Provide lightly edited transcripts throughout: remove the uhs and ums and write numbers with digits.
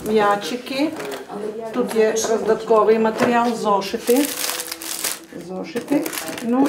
м'ячики. Тут є роздатковий матеріал, зошити. Ну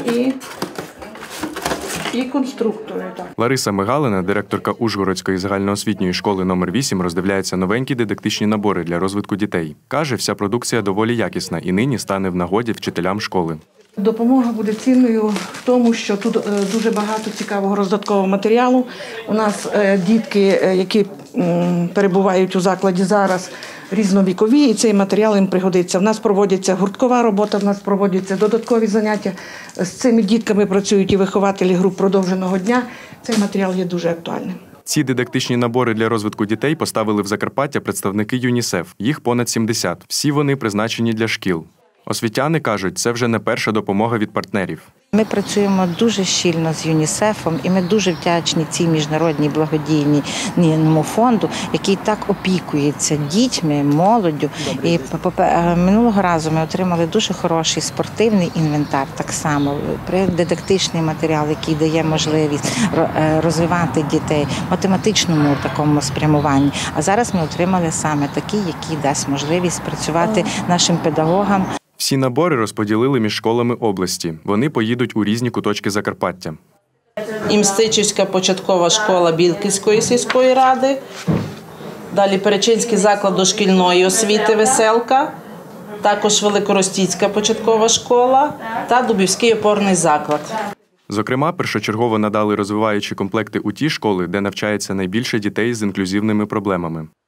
і конструктори. Так. Лариса Мигалина, директорка Ужгородської загальноосвітньої школи номер 8, роздивляється новенькі дидактичні набори для розвитку дітей. Каже, вся продукція доволі якісна і нині стане в нагоді вчителям школи. Допомога буде цінною в тому, що тут дуже багато цікавого роздаткового матеріалу. У нас дітки, які перебувають у закладі зараз, різновікові, і цей матеріал їм пригодиться. В нас проводиться гурткова робота, в нас проводяться додаткові заняття. З цими дітками працюють і вихователі груп продовженого дня. Цей матеріал є дуже актуальним. Ці дидактичні набори для розвитку дітей поставили в Закарпаття представники ЮНІСЕФ. Їх понад 70. Всі вони призначені для шкіл. Освітяни кажуть, це вже не перша допомога від партнерів. Ми працюємо дуже щільно з ЮНІСЕФом, і ми дуже вдячні цій міжнародній благодійному фонду, який так опікується дітьми, молоддю. І минулого разу ми отримали дуже хороший спортивний інвентар, так само дидактичний матеріал, який дає можливість розвивати дітей в математичному такому спрямуванні. А зараз ми отримали саме такий, який дасть можливість працювати нашим педагогам. Всі набори розподілили між школами області. Вони поїдуть у різні куточки Закарпаття. Імстичівська початкова школа Білківської сільської ради, далі Перечинський заклад дошкільної освіти «Веселка», також Великоростіцька початкова школа та Дубівський опорний заклад. Зокрема, першочергово надали розвиваючі комплекти у ті школи, де навчається найбільше дітей з інклюзивними проблемами.